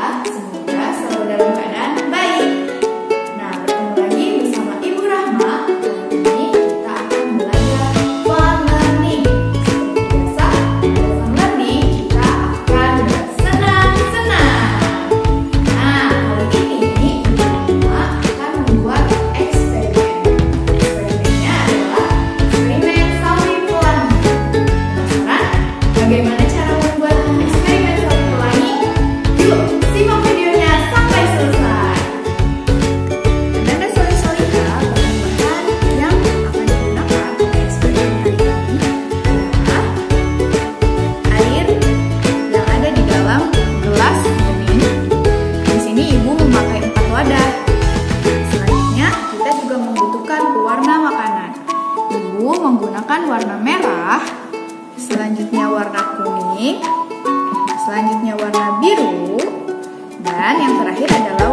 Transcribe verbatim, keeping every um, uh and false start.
semoga selalu dalam keadaan baik. Nah, bertemu lagi bersama Ibu Rahma. Kali ini kita akan belajar fun learning. Seperti biasa, pada fun learning kita akan bersenang-senang. Nah, kali ini Ibu Rahma akan membuat eksperimen. Eksperimennya adalah eksperimen sawi pelangi. Penasaran bagaimana cara membuat eksperimen sawi pelangi? Yuk, simak videonya sampai selesai. Ananda Solih Solihah, bahan-bahan yang akan digunakan untuk eksperimen hari ini adalah air yang ada di dalam gelas bening. Di sini ibu memakai empat wadah. Selanjutnya kita juga membutuhkan pewarna makanan. Ibu menggunakan warna merah, selanjutnya warna kuning, selanjutnya warna biru, dan yang terakhir adalah